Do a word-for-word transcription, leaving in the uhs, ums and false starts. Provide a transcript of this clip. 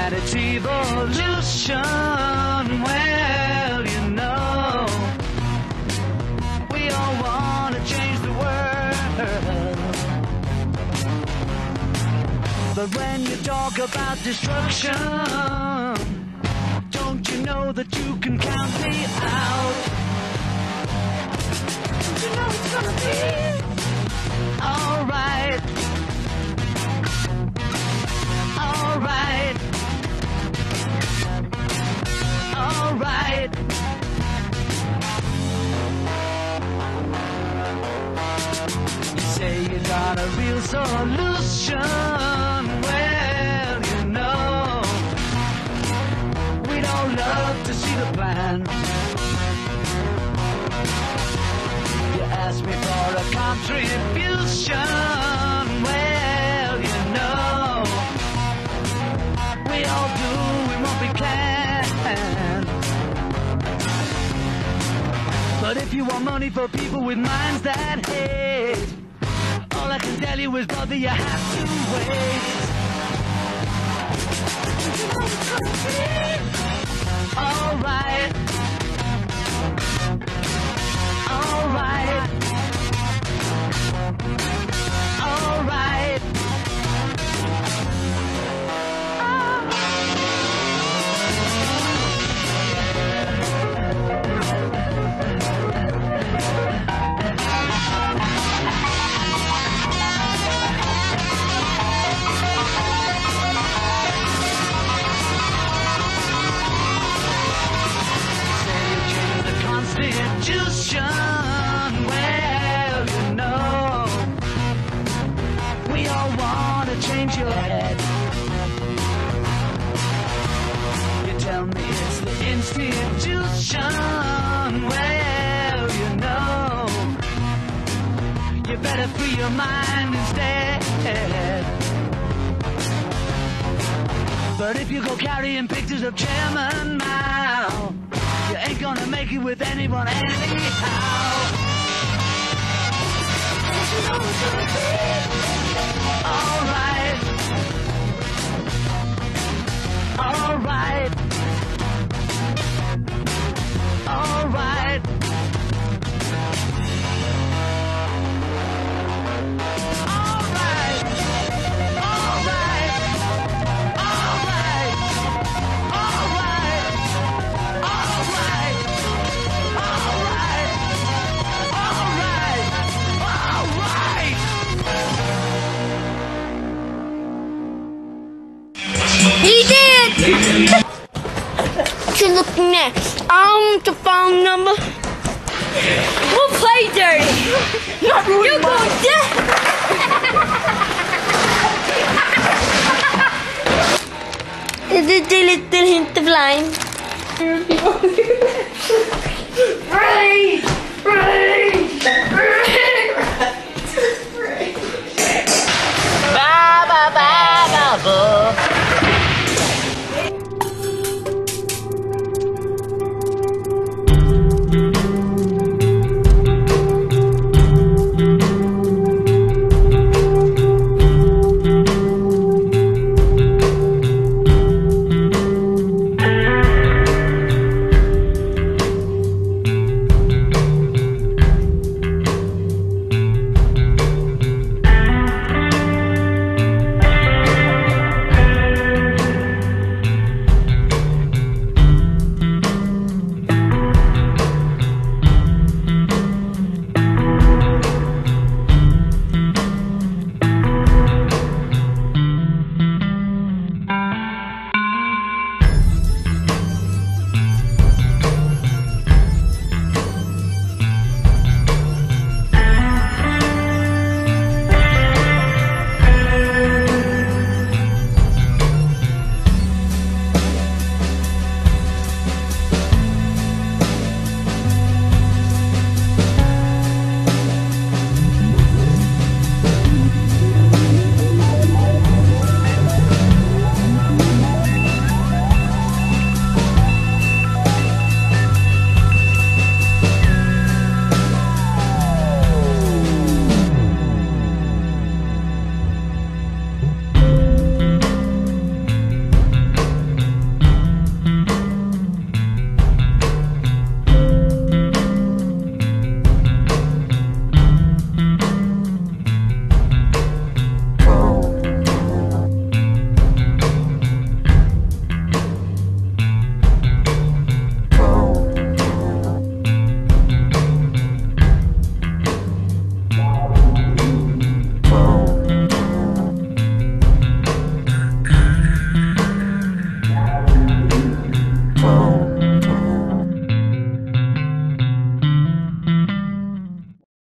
that it's evolution. Well, you know, we all want to change the world. But when you talk about destruction, don't you know that you can count me out? Don't you know it's gonna be alright? Alright. Alright. You say you got a real solution. Well, you know, we'd all love to see the plan. You ask me for a contribution. Well, you know, we all do what we can. But if you want money for people with minds that hate, all I can tell you is, brother, you have to wait. Alright. Alright. Alright. Constitution, well, you know, we all want to change your head. You tell me it's the institution, well, you know, you better free your mind instead. But if you go carrying pictures of Chairman Mao, you ain't gonna make it with anyone anyhow. Alright. Alright. Alright. He did! To look next. Um, the phone number. We'll play dirty. Not really. You're going dead. Is it the little hint of lime?